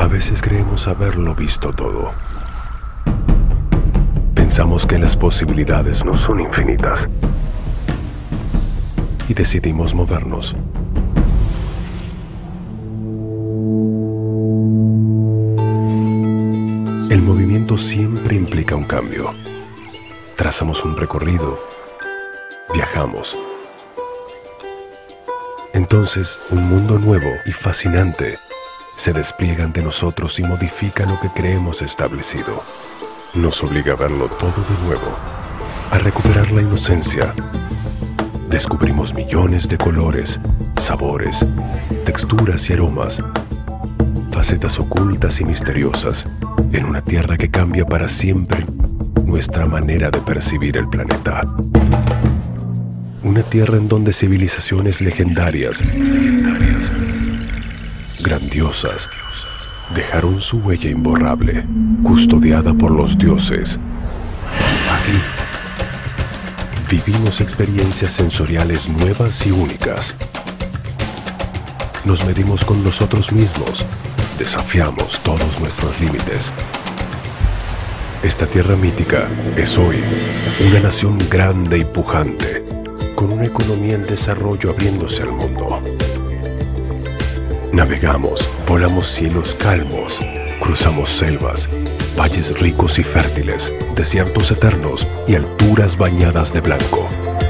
A veces creemos haberlo visto todo. Pensamos que las posibilidades no son infinitas. Y decidimos movernos. El movimiento siempre implica un cambio. Trazamos un recorrido. Viajamos. Entonces, un mundo nuevo y fascinante se despliega ante nosotros y modifica lo que creemos establecido. Nos obliga a verlo todo de nuevo, a recuperar la inocencia. Descubrimos millones de colores, sabores, texturas y aromas, facetas ocultas y misteriosas, en una tierra que cambia para siempre nuestra manera de percibir el planeta. Una tierra en donde civilizaciones legendarias, grandiosas, dejaron su huella imborrable, custodiada por los dioses. Aquí vivimos experiencias sensoriales nuevas y únicas. Nos medimos con nosotros mismos, desafiamos todos nuestros límites. Esta tierra mítica es hoy una nación grande y pujante, con una economía en desarrollo abriéndose al mundo. Navegamos, volamos cielos calmos, cruzamos selvas, valles ricos y fértiles, desiertos eternos y alturas bañadas de blanco.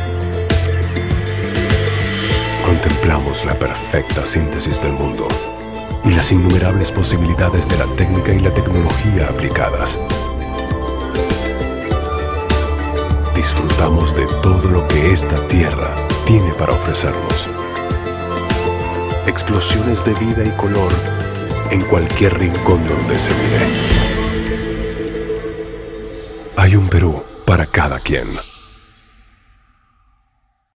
Contemplamos la perfecta síntesis del mundo y las innumerables posibilidades de la técnica y la tecnología aplicadas. Disfrutamos de todo lo que esta tierra tiene para ofrecernos. Explosiones de vida y color en cualquier rincón donde se mire. Hay un Perú para cada quien.